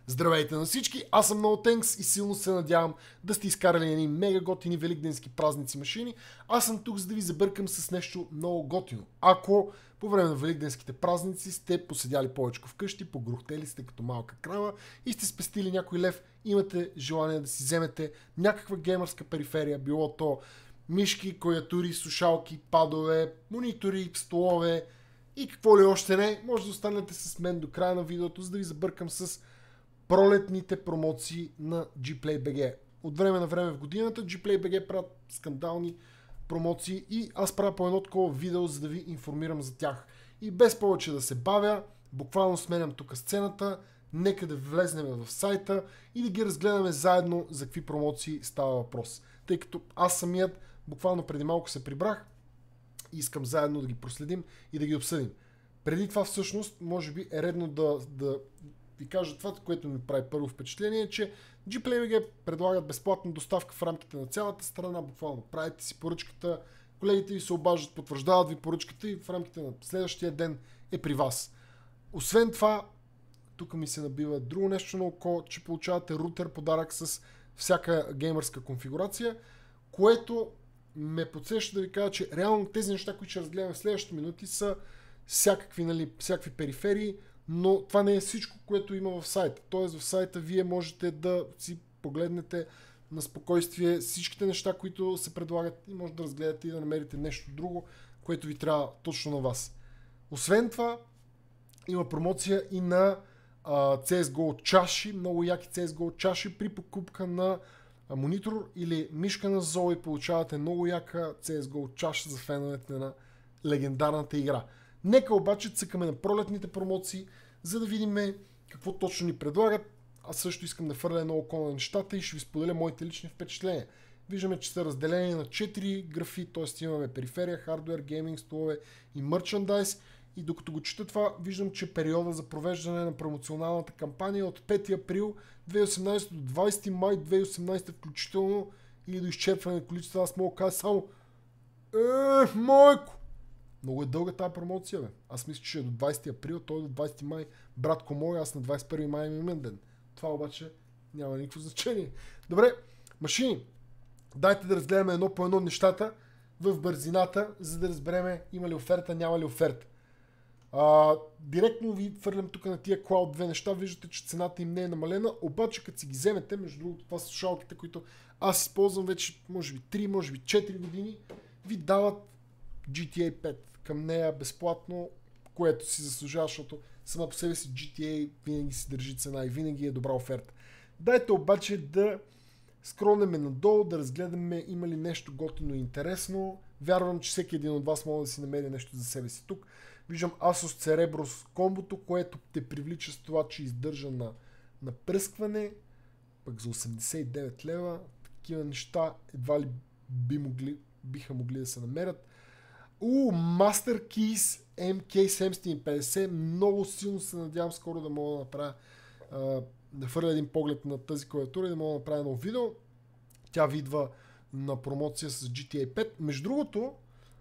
Здравейте на всички, аз съм NoThanks и силно се надявам да сте изкарали едни мега готини великденски празници машини. Аз съм тук, за да ви забъркам с нещо много готино. Ако по време на великденските празници сте поседяли повече вкъщи, погрухтели сте като малка крава и сте спестили някой лев, имате желание да си вземете някаква геймърска периферия, било то мишки, клавиатури, слушалки, падове, монитори, столове и какво ли още не, може да останете с мен до края на видеото, за да ви забъркам с пролетните промоции на GPlayBG. От време на време в годината GPlayBG правят скандални промоции и аз правя по едно такова видео, за да ви информирам за тях. И без повече да се бавя, буквално сменям тук сцената, нека да влезнем в сайта и да ги разгледаме заедно за какви промоции става въпрос. Тъй като аз самият буквално преди малко се прибрах и искам заедно да ги проследим и да ги обсъдим. Преди това всъщност може би е редно да ви кажа това, което ми прави първо впечатление, е, че GPlayBG предлагат безплатна доставка в рамките на цялата страна, буквално правите си поръчката, колегите ви се обаждат, потвърждават ви поръчката и в рамките на следващия ден е при вас. Освен това, тук ми се набива друго нещо на око, че получавате рутер подарък с всяка геймърска конфигурация, което ме подсеща да ви кажа, че реално тези неща, които ще разгледаме в следващите минути, са всякакви периферии, но това не е всичко, което има в сайта. Тоест в сайта вие можете да си погледнете на спокойствие всичките неща, които се предлагат и може да разгледате и да намерите нещо друго, което ви трябва точно на вас. Освен това, има промоция и на CSGO чаши, много яки CSGO чаши при покупка на монитор или мишка на Zoe получавате много яка CSGO чаша за феновете на легендарната игра. Нека обаче цъкаме на пролетните промоции, за да видим какво точно ни предлагат. Аз също искам да фърля едно око на нещата и ще ви споделя моите лични впечатления. Виждаме, че са разделени на 4 графи, т.е. имаме периферия, хардуер, гейминг, столове и мерчандайз. И докато го чета това, виждам, че периода за провеждане на промоционалната кампания е от 5 април 2018 до 20 май 2018 включително или до изчерпване на количество. Аз мога да кажа само майко! Много е дълга тази промоция, бе. Аз мисля, че е до 20 април, той е до 20 май. Братко мой, аз на 21 май имам имен ден. Това обаче няма никакво значение. Добре, машини. Дайте да разгледаме едно по едно нещата в бързината, за да разберем има ли оферта, няма ли оферта. Директно ви фърлям тук на тия Cloud 2 неща, виждате, че цената им не е намалена, обаче като си ги вземете, между другото това са слушалките, които аз използвам вече може би 3, може би 4 години, ви дават GTA 5 към нея безплатно, което си заслужава, защото сама по себе си GTA винаги си държи цена и винаги е добра оферта. Дайте обаче да скронеме надолу, да разгледаме има ли нещо готино и интересно. Вярвам, че всеки един от вас може да си намери нещо за себе си тук. Виждам Asus Cerebros комбото, което те привлича с това, че издържа на пръскване, пък за 89 лева. Такива неща едва ли биха могли да се намерят. Master Keys MK750. Много силно се надявам скоро да мога да направя да фърля един поглед на тази клавиатура и да мога да направя едно видео. Тя идва на промоция с GTA 5. Между другото,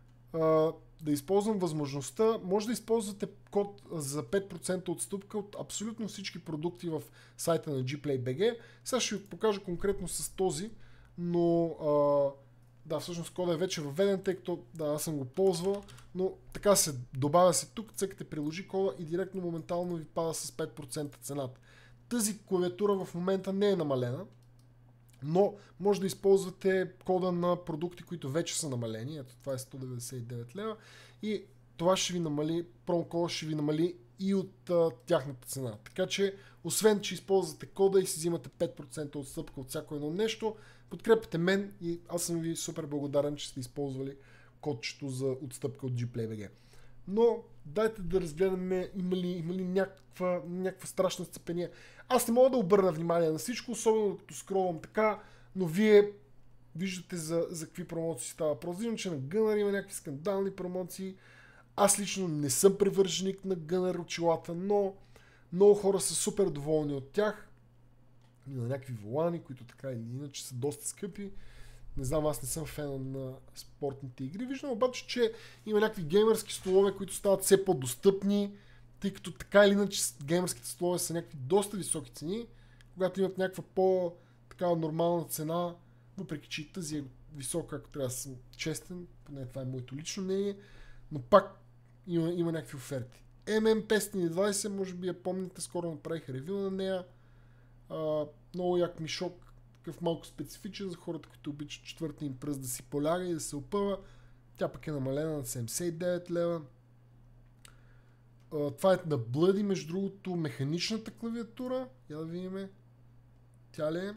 да използвам възможността, може да използвате код за 5% отстъпка от абсолютно всички продукти в сайта на GPlayBG. Сега ще ви покажа конкретно с този, но да, всъщност кода е вече въведен, тъй като да, аз съм го ползвал, но така се добавя се тук, цъкате приложи кода и директно моментално ви пада с 5% цената. Тази клавиатура в момента не е намалена, но може да използвате кода на продукти, които вече са намалени. Ето това е 199 лева и това ще ви намали, промокода ще ви намали и от тяхната цена. Така че, освен че използвате кода и си взимате 5% отстъпка от всяко едно нещо, подкрепете мен и аз съм ви супер благодарен, че сте използвали кодчето за отстъпка от GPlayBG. Но дайте да разгледаме има ли някаква страшна сцепения. Аз не мога да обърна внимание на всичко, особено като скролвам така, но вие виждате за какви промоции става въпрос. Виждам, че на Gunnar има някакви скандални промоции. Аз лично не съм привърженик на Gunnar очилата, но много хора са супер доволни от тях. Има някакви волани, които така или иначе са доста скъпи. Не знам, аз не съм фен на спортните игри. Виждам обаче, че има някакви геймърски столове, които стават все по-достъпни. тъй като така или иначе геймърските столове са някакви доста високи цени, когато имат някаква по-такава нормална цена, въпреки че и тази е висока, ако трябва да съм честен, поне това е моето лично мнение, но пак има някакви оферти. MM520, може би я помните, скоро направих ревю на нея. Много як мишок, такъв малко специфичен за хората, които обичат четвъртия им пръст да си поляга и да се опъва. Тя пък е намалена на 79 лева. Това е на Bloody, между другото, механичната клавиатура. Я да видим. Тя ли е?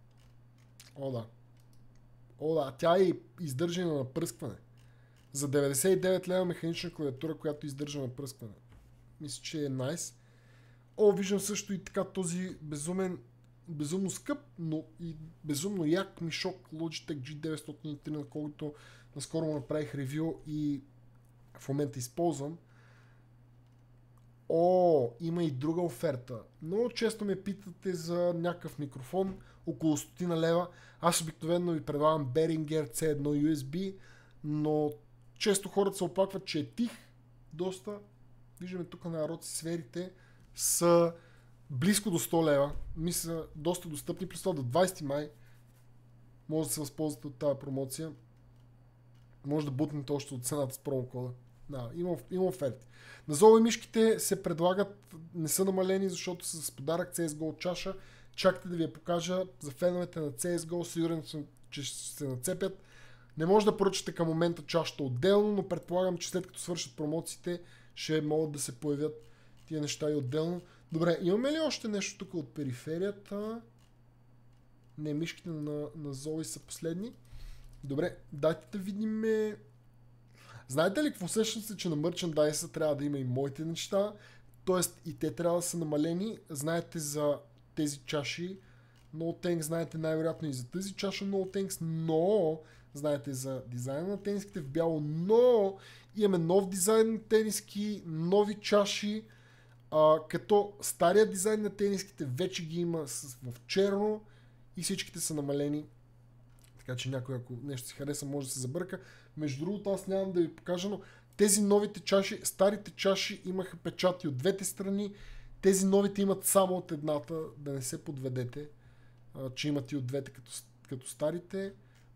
О да, тя е издържана на пръскване. За 99 лева механична клавиатура, която издържа на пръскване. Мисля, че е найс. Виждам също и така този безумно скъп, но и безумно як мишок Logitech G903, на който наскоро му направих ревю и в момента използвам. Има и друга оферта. Много често ме питате за някакъв микрофон, около 100 лева. Аз обикновено ви предлагам Behringer C1 USB, но често хората се оплакват, че е тих доста. Виждаме тук на Роци сферите са близко до 100 лева. Мисля, доста достъпни. При това до 20 май може да се възползвате от тази промоция. Може да бутнете още от цената с промокода. Да, има оферти. На Zowie мишките се предлагат, не са намалени, защото са с подарък CSGO чаша. Чакайте да ви я покажа. За феновете на CSGO, сигурен съм, че ще се нацепят. Не може да поръчате към момента чашата отделно, но предполагам, че след като свършат промоциите, ще могат да се появят тия неща и отделно. Добре, имаме ли още нещо тук от периферията? Не, мишките на Zowie са последни. Добре, дайте да видим. Знаете ли какво усещам се, че на мерчендайса трябва да има и моите неща, т.е. и те трябва да са намалени. Знаете за тези чаши No Thanks, знаете най-вероятно и за тази чаша No Thanks, но знаете за дизайна на тениските в бяло, но имаме нов дизайн на тениски, нови чаши, като стария дизайн на тениските вече ги има в черно и всичките са намалени. Така че някой, ако нещо си хареса, може да се забърка. Между другото, аз нямам да ви покажа, но тези новите чаши, старите чаши имаха печати от двете страни. Тези новите имат само от едната, да не се подведете, че имат и от двете като старите.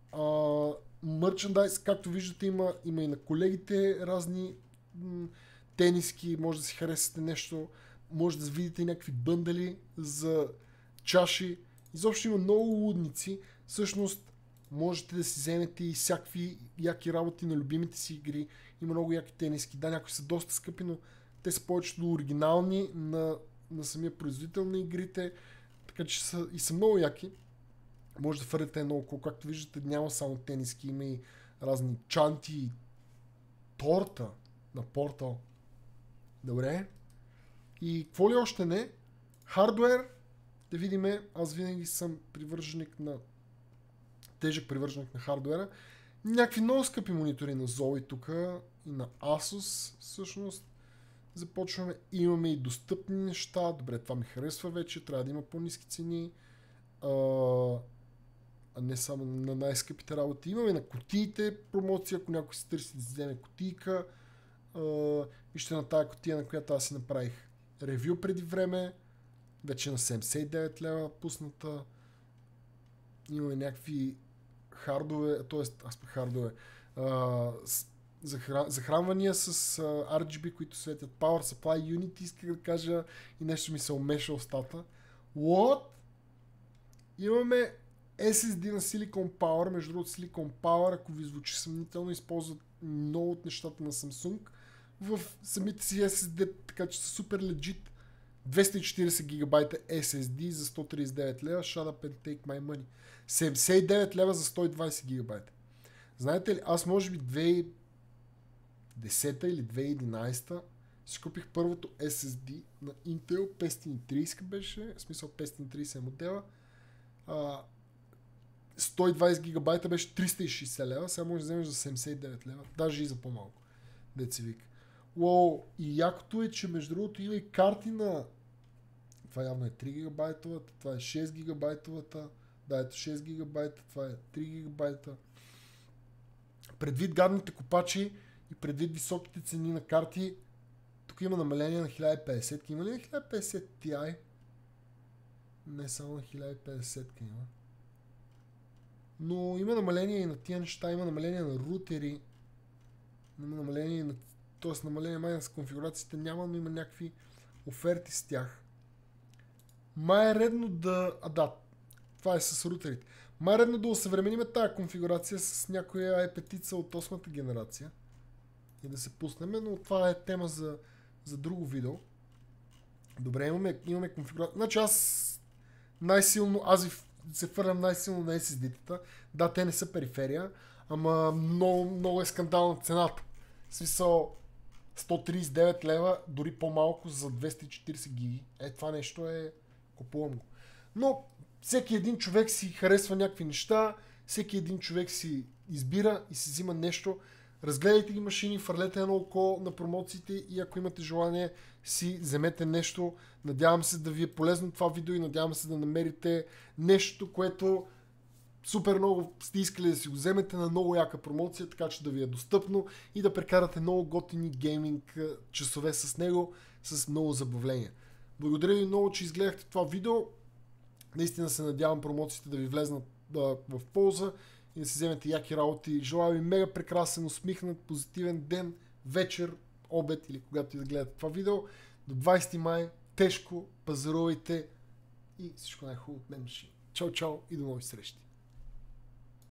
Мерчендайз, както виждате, има и на колегите разни тениски, може да си харесате нещо, може да видите и някакви бъндали за чаши. Изобщо има много лудници. Всъщност, можете да си вземете и всякакви яки работи на любимите си игри. Има много яки тениски. Да, някои са доста скъпи, но те са повечето оригинални на самия производител на игрите. Така че са много яки. Може да фърлите едно око. Както виждате, няма само тениски. Има и разни чанти и торта на Portal. Добре. И какво ли още не? Хардуер. Да видим. Аз винаги съм тежък привърженик на хардуера. Някакви много скъпи монитори на Zowie тук и на Asus всъщност. Започваме. Имаме и достъпни неща. Добре, това ми харесва вече. Трябва да има по-ниски цени. А не само на най-скъпите работи. Имаме на кутиите промоция, ако някой се търси да си вземе кутийка. Вижте на тази кутия, на която аз си направих ревю преди време. Вече на 79 лева пусната. Имаме някакви хардове, т.е. хардове, захранвания с RGB, които светят Power Supply Unit, исках да кажа и нещо ми се умеша устата. What? Имаме SSD на Silicon Power, между другото Silicon Power, ако ви звучи съмнително, използват много от нещата на Samsung в самите си SSD, така че са супер legit. 240 гигабайта SSD за 139 лева, shut up and take my money. 79 лева за 120 гигабайта. Знаете ли, аз може би 2010 или 2011 си купих първото SSD на Intel, 530 беше, в смисъл 530 е модела. 120 гигабайта беше 360 лева, сега може да вземеш за 79 лева, даже и за по-малко. Деца вика. Уоу, и якото е, че между другото има и карти на... Това явно е 3 гигабайтовата, това е 6 гигабайтовата, да, ето 6 гигабайта, това е 3 гигабайта. Предвид гадните копачи и предвид високите цени на карти, тук тук има намаление на 1050. Има ли на 1050 Ti? Не само на 1050 има. Но има намаление и на тия неща, има намаление на рутери, има намаление на... Тоест намаление май на конфигурациите няма, но има някакви оферти с тях. Май е редно да... да, това е с рутерите. Май е редно да осъвременим тази конфигурация с някоя i5 от 8-та генерация и да се пуснем, но това е тема за друго видео. Добре, имаме конфигурация. Значи аз се фърлям най-силно на SSD-тата. Да, те не са периферия, ама много е скандална цената. В смисъл 139 лева, дори по-малко за 240 гиги. Това нещо е... Купувам го. Но всеки един човек си харесва някакви неща, всеки един човек си избира и си взима нещо. Разгледайте ги машини, фърлете едно око на промоциите и ако имате желание си вземете нещо. Надявам се да ви е полезно това видео и надявам се да намерите нещо, което супер много сте искали да си го вземете на много яка промоция, така че да ви е достъпно и да прекарате много готини гейминг часове с него, с много забавления. Благодаря ви много, че изгледахте това видео. Наистина се надявам промоциите да ви влезнат в полза и да си вземете яки работи. Желая ви мега прекрасен, усмихнат, позитивен ден, вечер, обед или когато и да гледате това видео. До 20 май, тежко, пазарувайте и всичко най-хубаво от мен. Чао, чао и до нови срещи!